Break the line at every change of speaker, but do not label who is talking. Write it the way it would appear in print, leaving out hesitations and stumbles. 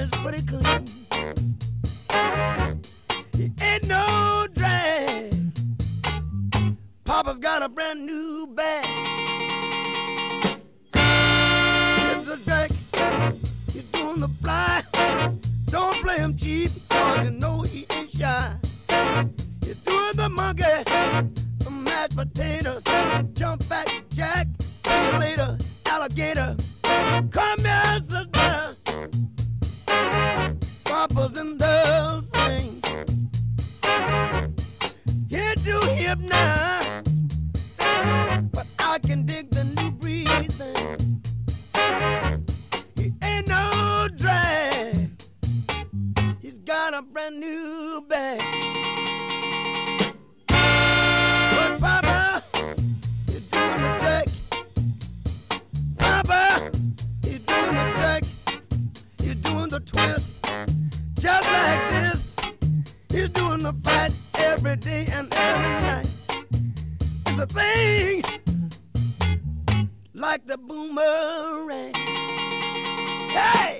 is pretty clean. He ain't no drag. Papa's got a brand new bag. It's a drag. He's doing the fly. Don't play him cheap, cause you know he ain't shy. He's doing the monkey, the mashed potatoes, jump back jack, see you later, alligator. Come here, sister. Papa's in the swing. Here to hip now, but I can dig the new breathing. He ain't no drag. He's got a brand new bag. But Papa, you're doing the trick. Papa, you're doing the trick. You're doing the twist. Just like this. He's doing the fight every day and every night. It's a thing like the boomerang. Hey!